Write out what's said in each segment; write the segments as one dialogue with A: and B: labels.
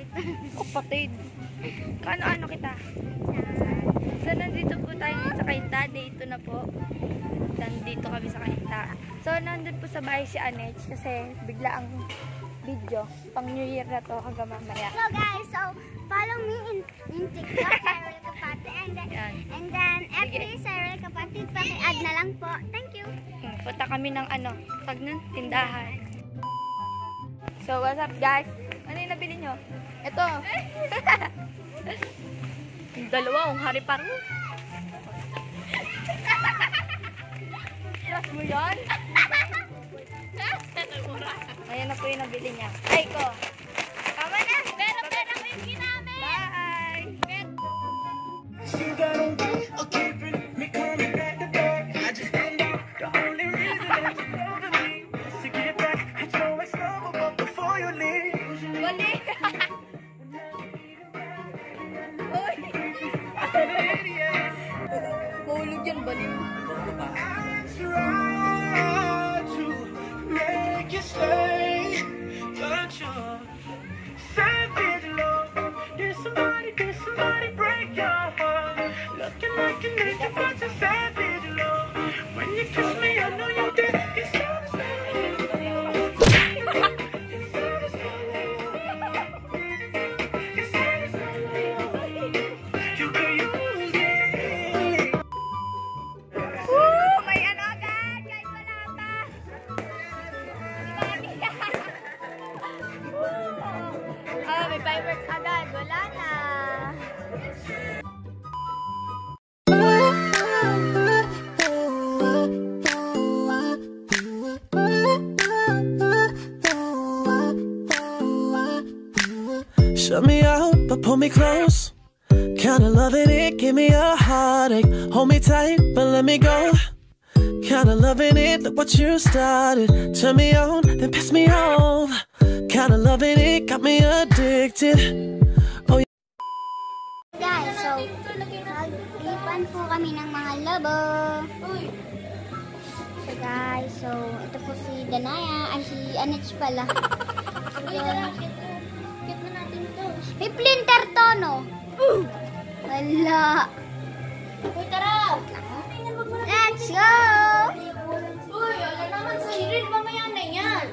A: Kapatid. Kaano-ano kita? So, nandito po tayo sa Kainta. Dito na po. Nandito kami sa Kainta. So, nandun po sa bahay si Anech kasi bigla ang video. Pang New Year na to hanggang mamaya.
B: So guys, so follow me in TikTok, Cyril Kapatid. And then, FB, Cyril Kapatid. Paki-add na lang po. Thank you.
A: Punta kami ng tag ng tindahan. So, what's up guys? Ano yung nabili nyo? Ito. Yung dalawang hari paro. Trust mo yan? Ayan na po yung nabili niya. Ay ko. Tama na. Pero ko yung ginamit. Bye. Mahulog yan, baliw. May fireworks agad. Wala na.
C: Shut me out, but pull me close. Kinda loving it, give me a heartache. Hold me tight, but let me go. Kinda loving it, look what you started. Turn me on, then piss me off. Kinda loving it, got me addicted. Oh yeah.
B: Guys, so naglipan po kami ng mga lobo. So guys, so ito po si Danaya, ay si Anech pala. May plinter to, no? Wala.
A: Uy, tara!
B: Let's go!
A: Uy, wala naman sa hirin. Mamaya na yan.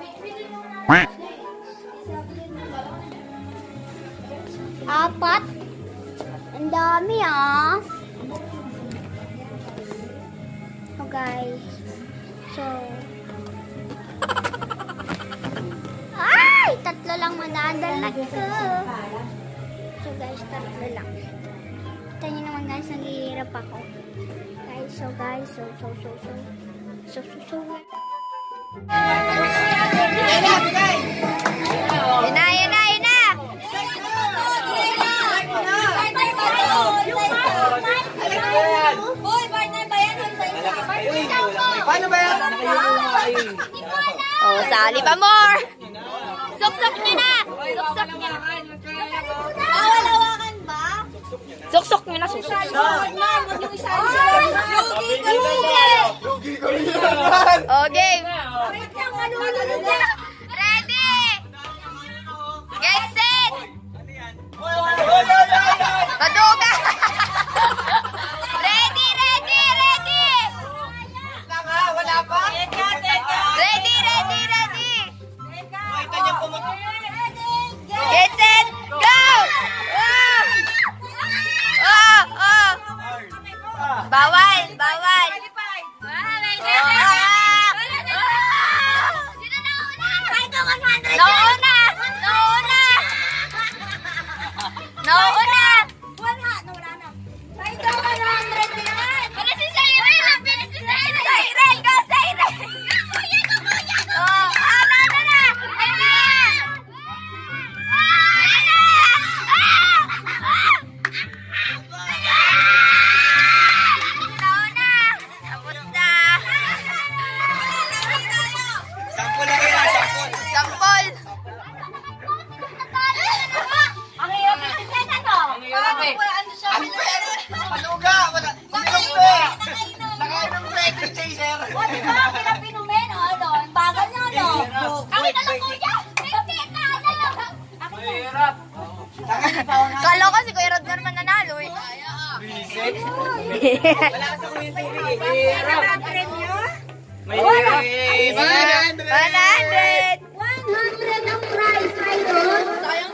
B: Apat. Ang dami, ah. So, guys. So. Ay! Tatlo lang madadalag ko. So, guys, tatlo lang. Kita nyo naman, guys, naghihirap ako. Guys, so. Yun na!
A: Paano ba yan? Oh, sali pa more! Suksok niya na! Suksok niya na!
B: Awal-awakan ba?
A: Suksok niya na! Suksok niya na!
B: Lugi ko
A: Oh, game! Ready! Get set! Kaduga! Ready!
D: Wala pa?
A: Ready! Get set! Go! Oh! Bawal! Nauna!
B: Wala na. Kahit daw 100 yan.
A: Ano si Cyril? Ang bilis si Cyril! Cyril! Go, Cyril! Oh, na! Ayun na! Nauna! Tapos na!
D: Sampol lang yan, sampol.
A: Sampol!
B: Ang hirap na sa to.
D: Wala ka sa Queen TV. Hirap. May 100.
A: 100!
B: 100 ang prize, ayun.
D: Hirap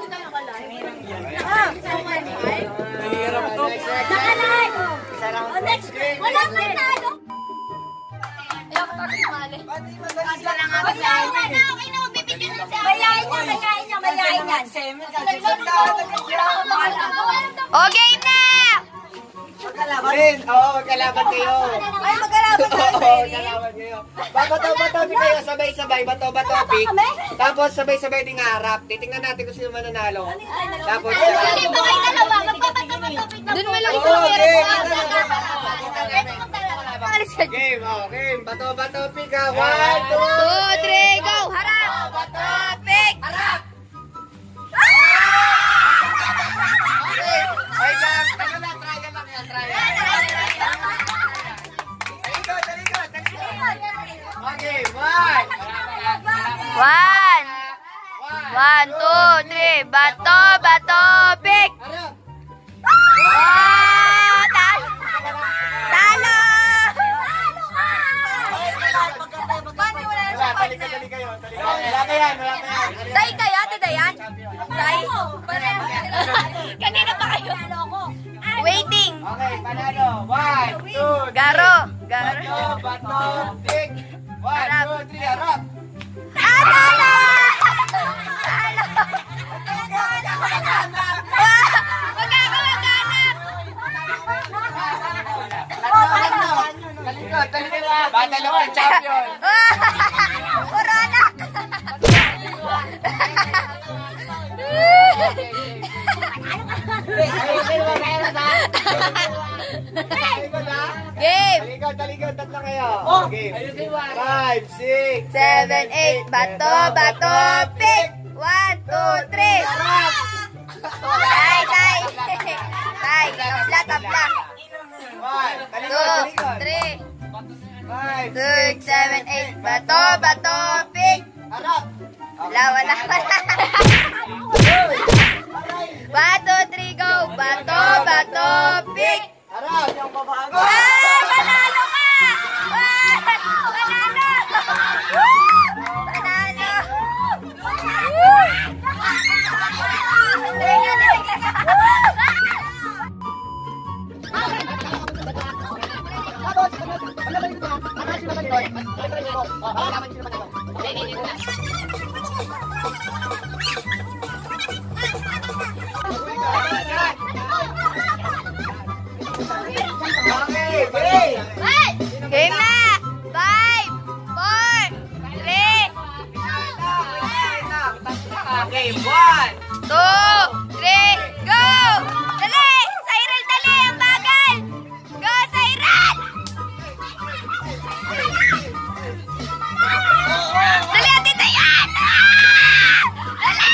D: to.
B: Nakalay. Next, wala kayo talo. Mayain yan.
A: O, game na!
D: Magkalaban kayo.
B: Ay, magkalaban tayo.
D: Magkalaban kayo. Bato-bato kayo, sabay-sabay. Bato-bato. Tapos sabay-sabay din harap. Titingnan natin kung sino mananalo. Tapos
A: Doon mo lang
D: game. Game. Bato-bato pika. 1, 2,
A: 2, 3, go! Harap! Bato, pick!
D: Harap! Ay lang, tayo lang, try lang yan, try. Talikod. Okay,
A: 1, 2, 3, bato, pick!
D: Harap!
A: Oh, talo!
D: Tali kayo. Wala ka yan.
A: Tay kayo, Ate Dayan? Tay? Kanina pa kayo? Waiting!
D: Okay, panalo. 1, 2, 3.
A: Garo!
D: Bato, pick. 1, 2, 3, harap!
A: Talo!
D: Talikod. Batalo, champion.
A: Puro anak! Game!
D: Talikod, tatlo kayo. Game. 5, 6,
A: 7, 8, bato, pick! 1, 2, 3! Tay! Tabla! 2, 3, 6, 7, 8, bato, pick!
D: harap!
A: Wala. 1, 2, 3, go! Bato, pick!
D: Harap! Yung babago!
A: Panalo ka! Game na! 5, 4, 3,
D: Okay, 1,
A: 2, 3, go! Dali! Cyril, dali! Ang bagal! Go, Cyril! Dali, Ate Diana! Dali!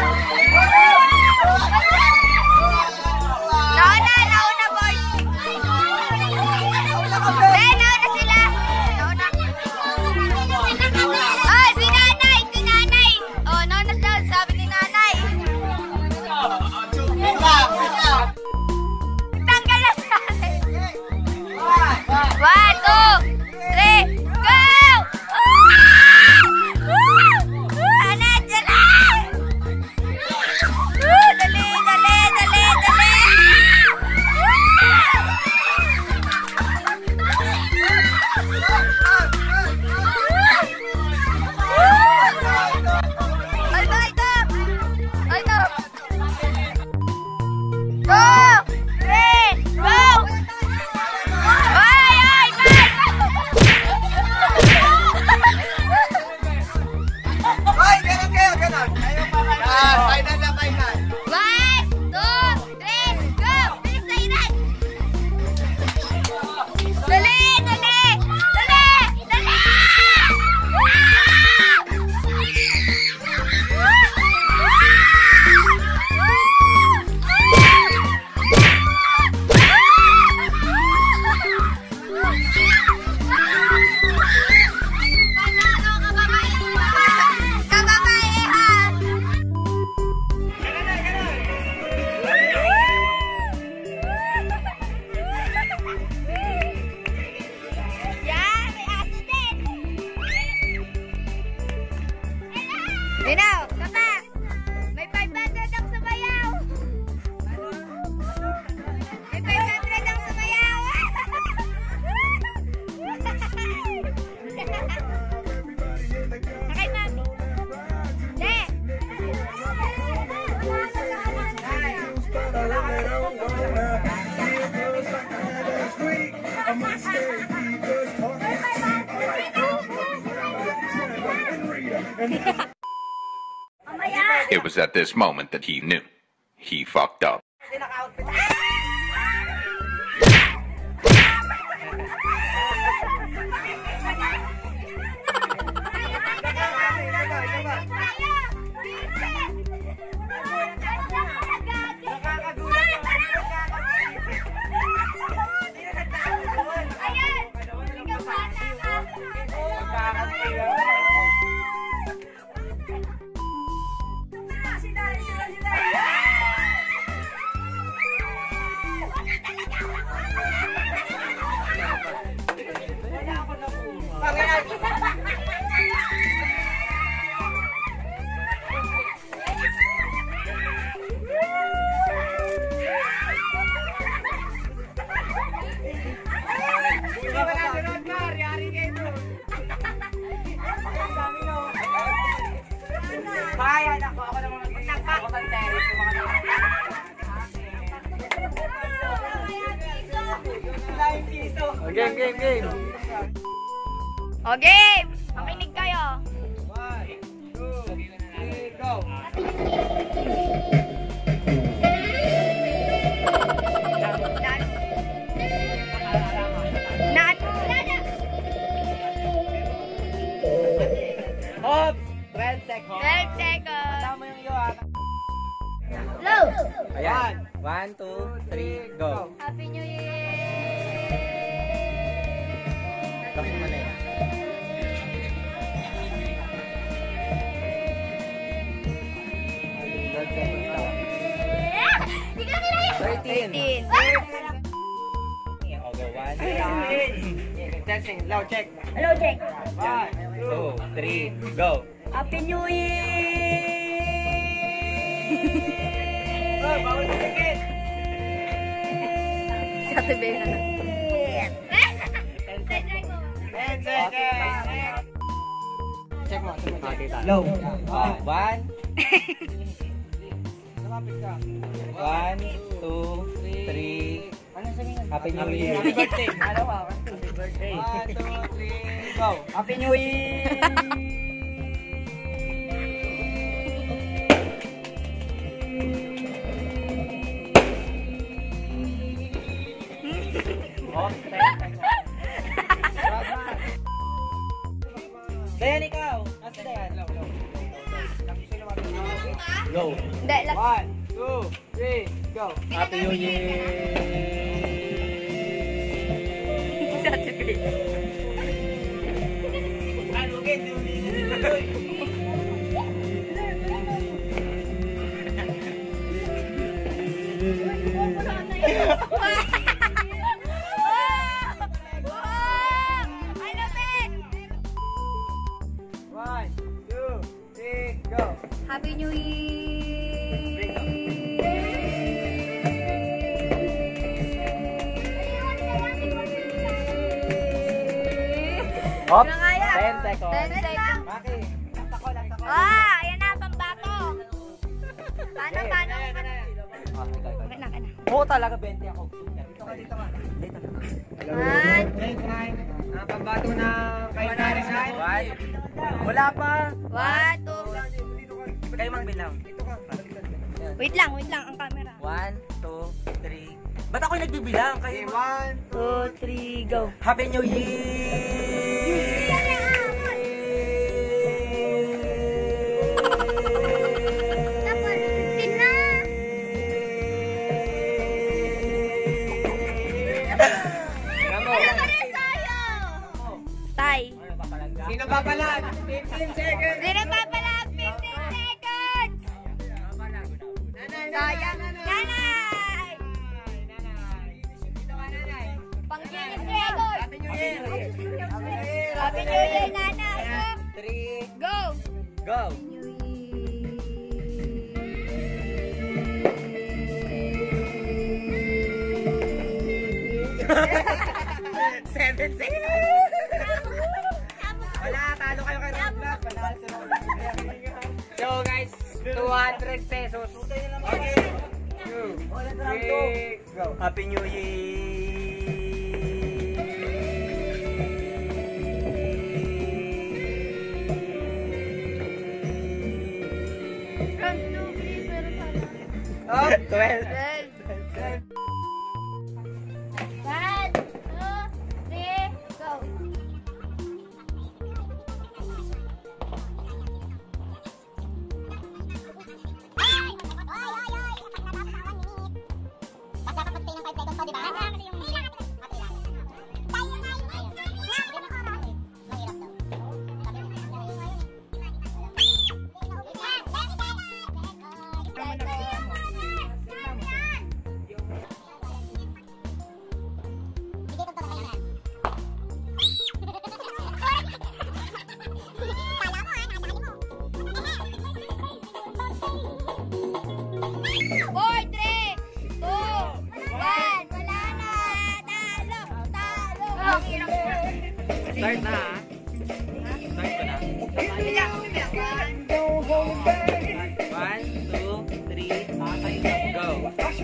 A: Nauna, boys!
E: It was at this moment that he knew. He fucked up.
D: Game.
A: O, game! Makinig kayo.
D: 1, 2, 3, go! Hop! 12 seconds.
A: 12 seconds.
D: Tama yung iyo, ha?
A: Low!
D: Ayan. 1, 2, 3, go!
A: Happy New Year!
D: Kasi mo na yan.
B: Hindi ka kilaya.
D: 13.
A: 13.
D: I'll go 1. Testing. Low check.
B: Hello, Jack.
D: 1, 2, 3, go!
B: Happy New Year!
D: Oh, bawal sakit!
A: Si Ate Bea na.
D: 10 seconds. Check mo. Low. 1. Lumapit ka. 1, 2, 3. Ano sabihin? Happy New Year. Happy birthday. Happy birthday. 1, 2, 3, go. Happy New Year. Dayan ikaw. Asa Dayan? Go.
A: Hindi, last.
D: 1, 2, 3, go. Happy New Year.
A: Si Ate Bea. Happy New Year!
D: Oops. 10
A: 10
D: seconds.
A: 10 seconds.
D: Maki. Lasta ko.
A: Ayan na, pambato. Paano? Okay na.
D: Oo, talaga 20 ako. Dito ka.
A: One.
D: Pambato na kay Narisan. Wala pa.
A: 1, 2.
D: Kayo mang bilang.
A: Wait lang ang camera.
D: 1, 2, 3. Ba't ako nagbibilang? Kayo 1,
A: 2, 3, go.
D: Happy New Year!
B: Tapos, 15 na. Wala ka rin tayo.
A: Tay.
D: Sino papalag? 15 seconds!
A: Sino papalag? 15 seconds! Sayang. Nanay! Pang-ginis record!
D: Happy New Year!
A: Happy New Year, nanay!
D: 3,
A: Go!
D: go! Seven seconds! Wala, talo kayo kay Roadblock. So guys, 200 pesos. Okay. 2, 3, go. Happy New Year!
A: ang hirap na.
D: Start na ha. Start ko na.
A: Bilang.
D: 1, 2, 3, go.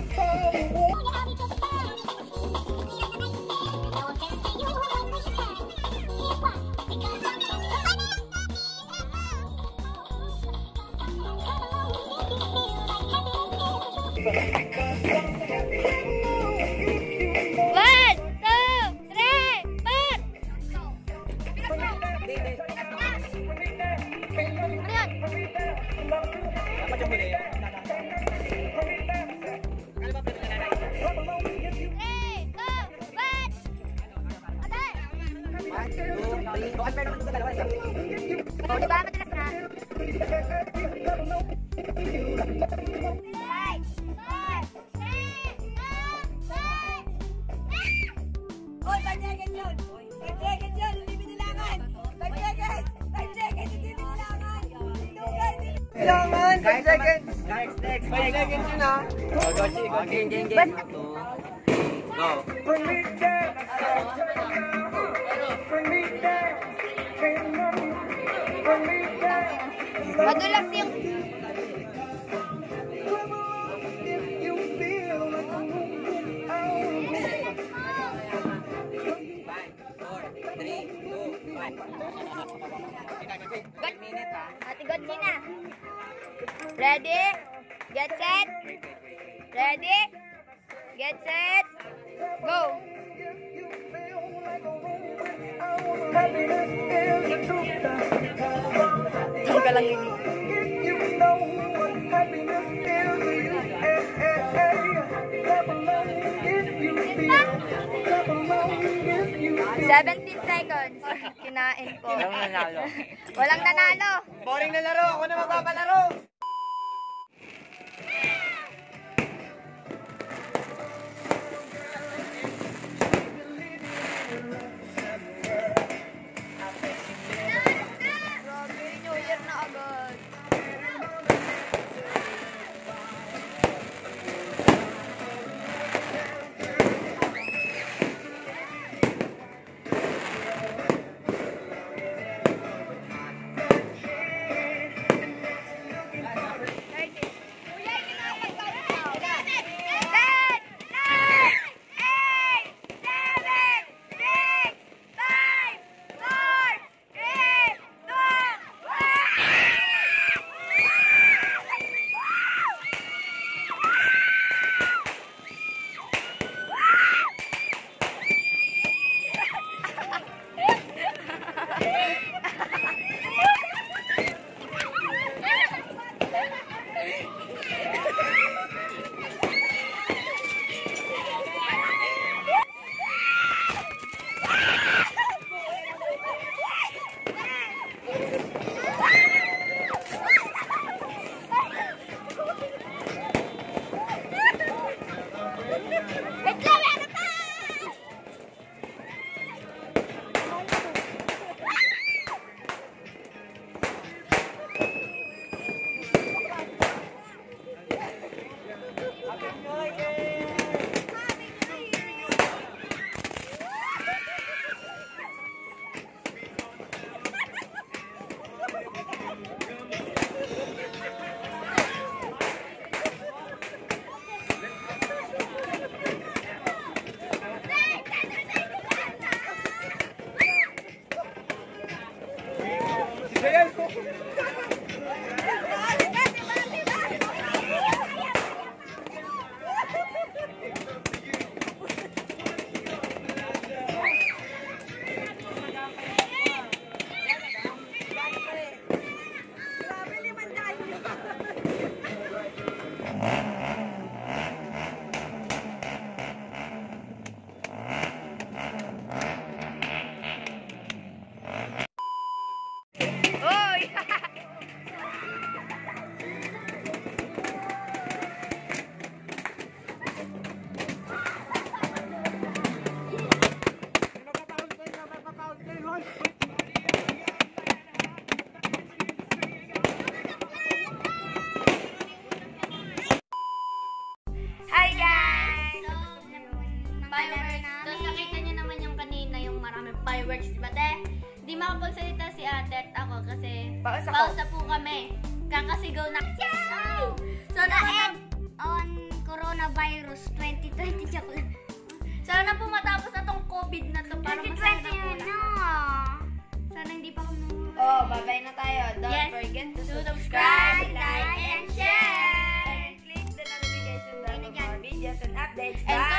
A: Oh, di ba? Madalas na.
F: Oy, 5 seconds yun! 5 seconds yun! Hindi binilangan! 5 seconds! 5 seconds! Hindi binilangan! Binilangan! 5 seconds!
D: Next.
F: 5 seconds yun ha!
D: Go, game. Go.
A: Madulas yung... Ate God na. Ready? Get set? Ready? Get set? Go! Tanggal lang yun. 17 seconds. Kinain ko.
D: Walang nanalo.
A: Walang nanalo.
F: Boring na laro! Ako na magpapalaro!
A: Grabe, New Year na agad. Oy! fireworks, diba te? Hindi makapagsalita si ate at ako kasi
F: Paus ako.
A: pausa po kami. Kakasigaw na. So,
B: Daig on coronavirus 2020 chocolate.
A: sana po matapos na tong COVID na to para masaya na po
B: 2020
A: lahat.
B: na.
A: Sana hindi pa kami
F: Oh, bye-bye na tayo. Don't
A: Yes.
F: forget to
A: To
F: subscribe,
A: subscribe,
F: like,
A: like,
F: and share. And click the notification bell for more videos and updates.
A: And